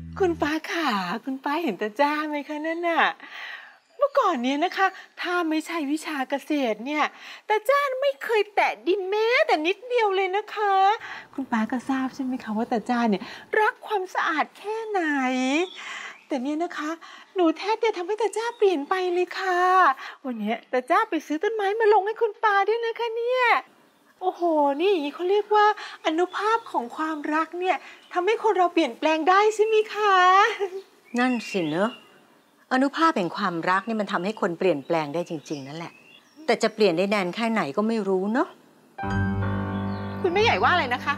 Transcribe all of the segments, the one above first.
คุณป้าค่ะคุณป้าเห็นตาจ้าไหมคะนั่นน่ะเมื่อก่อนเนี้ยนะคะถ้าไม่ใช่วิชาเกษตรเนี่ยตาจ้าไม่เคยแตะดินแม้แต่นิดเดียวเลยนะคะคุณป้าก็ทราบใช่ไหมคะว่าตาจ้าเนี่ยรักความสะอาดแค่ไหนแต่เนี่ยนะคะหนูแท้เนี่ยทำให้ตาจ้าเปลี่ยนไปเลยค่ะวันนี้ตาจ้าไปซื้อต้นไม้มาลงให้คุณป้าด้วยนะคะเนี่ยโอ้โหนี่อย่างนี้เขาเรียกว่าอนุภาพของความรักเนี่ยทำให้คนเราเปลี่ยนแปลงได้ใช่ไหมคะนั่นสิเนอะอนุภาพแห่งความรักนี่มันทำให้คนเปลี่ยนแปลงได้จริงๆนั่นแหละแต่จะเปลี่ยนได้นานแค่ไหนก็ไม่รู้เนอะคุณแม่ใหญ่ว่าอะไรนะคะ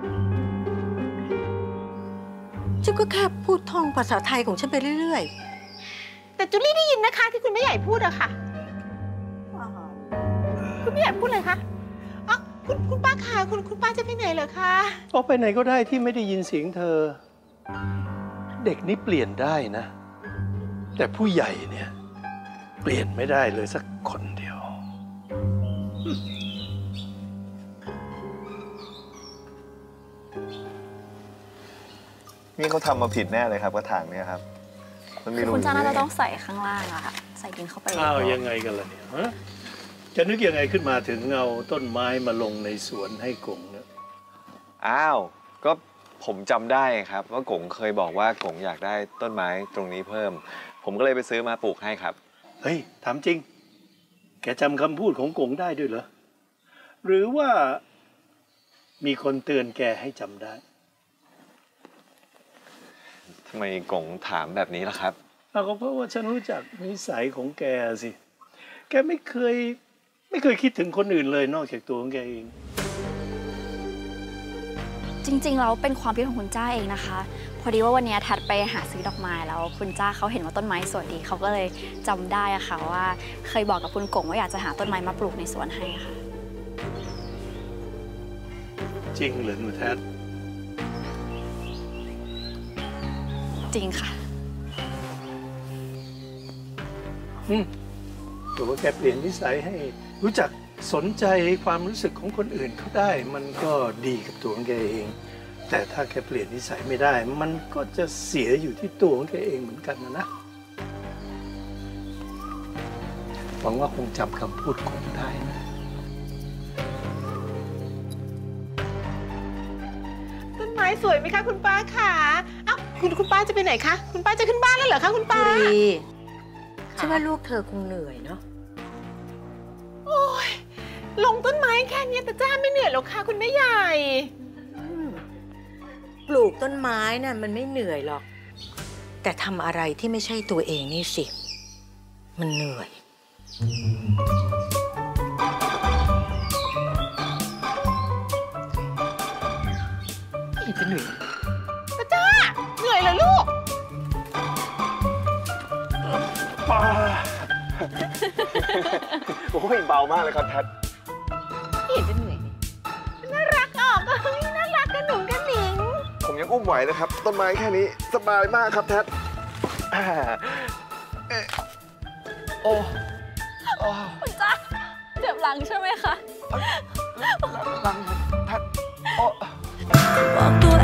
ฉันก็แค่พูดท่องภาษาไทยของฉันไปเรื่อยๆแต่จุลี่ได้ยินนะคะที่คุณแม่ใหญ่พูดอะค่ะคุณแม่ใหญ่พูดอะไรคะอ๋อคุณป้าค่ะคุณป้าจะไปไหนเหรอคะก็ไปไหนก็ได้ที่ไม่ได้ยินเสียงเธอเด็กนี่เปลี่ยนได้นะแต่ผู้ใหญ่เนี่ยเปลี่ยนไม่ได้เลยสักคนเดียวนี่เขาทำมาผิดแน่เลยครับกระถางเนี่ยครับคือคุณจ้าน่าจะต้องใส่ข้างล่างอะค่ะใส่ดินเข้าไปอ้าวยังไงกันล่ะเนี่ยฮะจะนึกยังไงขึ้นมาถึงเอาต้นไม้มาลงในสวนให้กงเนี่ยอ้าวก็ผมจำได้ครับว่ากงเคยบอกว่ากงอยากได้ต้นไม้ตรงนี้เพิ่มผมก็เลยไปซื้อมาปลูกให้ครับเฮ้ยถามจริงแกจำคำพูดของกงได้ด้วยเหรอหรือว่ามีคนเตือนแกให้จำได้ทำไมกงถามแบบนี้ล่ะครับก็เพราะว่าฉันรู้จักนิสัยของแกสิแกไม่เคยคิดถึงคนอื่นเลยนอกจากตัวของแกเองจริงๆเราเป็นความคิดของคุณจ้าเองนะคะพอดีว่าวันนี้แทดไปหาซื้อดอกไม้แล้วคุณจ้าเขาเห็นว่าต้นไม้สวยดีเขาก็เลยจำได้อะค่ะว่าเคยบอกกับคุณกงว่าอยากจะหาต้นไม้มาปลูกในสวนให้ค่ะจริงเหรอหนูแทดจริงค่ะถือว่าแกเปลี่ยนนิสัยให้รู้จักสนใจความรู้สึกของคนอื่นเขาได้มันก็ดีกับตัวของแกเองแต่ถ้าแกเปลี่ยนนิสัยไม่ได้มันก็จะเสียอยู่ที่ตัวของแกเองเหมือนกันนะหวังว่าคงจำคำพูดของได้นะต้นไม้สวยไหมคะคุณป้าค่ะอ้าวคุณป้าจะไปไหนคะคุณป้าจะขึ้นบ้านแล้วเหรอคะคุณป้าฉันว่าลูกเธอคงเหนื่อยเนาะโอ้ยลงต้นไม้แค่นี้แต่จ้าไม่เหนื่อยหรอกค่ะคุณแม่ใหญ่ปลูกต้นไม้น่ะมันไม่เหนื่อยหรอกแต่ทำอะไรที่ไม่ใช่ตัวเองนี่สิมันเหนื่อยอีกจะเหนื่อยแต่จ้าเหนื่อยเหรอลูกป้าโอ้ยเบามากเลยครับแพทไม่เห็นจะเหนื่อยน่ารักออกน่ารักกระหนุ่งกระหนิงผมยังอุ้มไหวนะครับต้นไม้แค่นี้สบายมากครับแพทโอ้คุณจ้าเจ็บหลังใช่ไหมคะหลังแพทโอ้